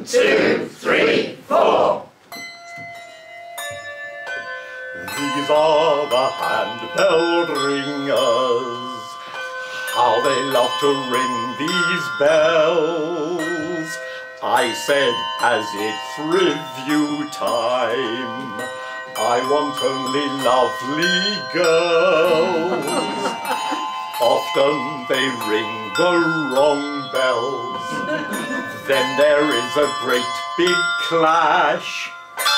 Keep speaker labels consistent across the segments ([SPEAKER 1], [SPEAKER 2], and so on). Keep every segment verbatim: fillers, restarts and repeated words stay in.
[SPEAKER 1] One, two, three, four.
[SPEAKER 2] These are the handbell ringers. How they love to ring these bells. I said, as it's review time, I want only lovely girls. Often they ring the wrong bells. Then there is a great big clash.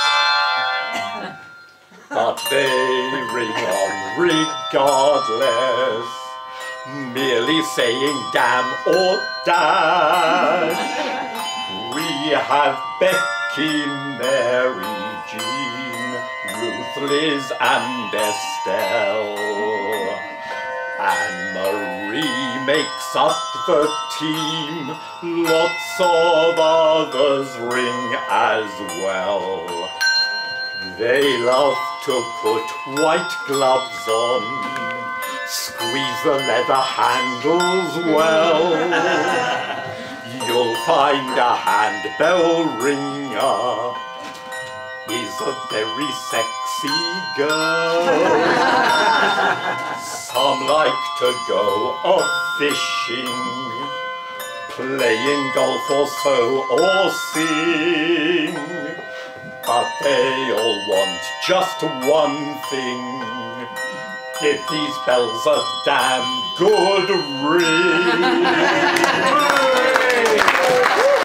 [SPEAKER 2] But they ring on regardless, merely saying damn or dash. We have Becky, Mary, Jean, Ruth, Liz and Estelle. Anne-Marie makes up the team. Lots of others ring as well. They love to put white gloves on, squeeze the leather handles well. You'll find a handbell ringer is a very sexy girl. Some like to go a-fishing, playing golf or so, or sing. But they all want just one thing: give these bells a damn good ring.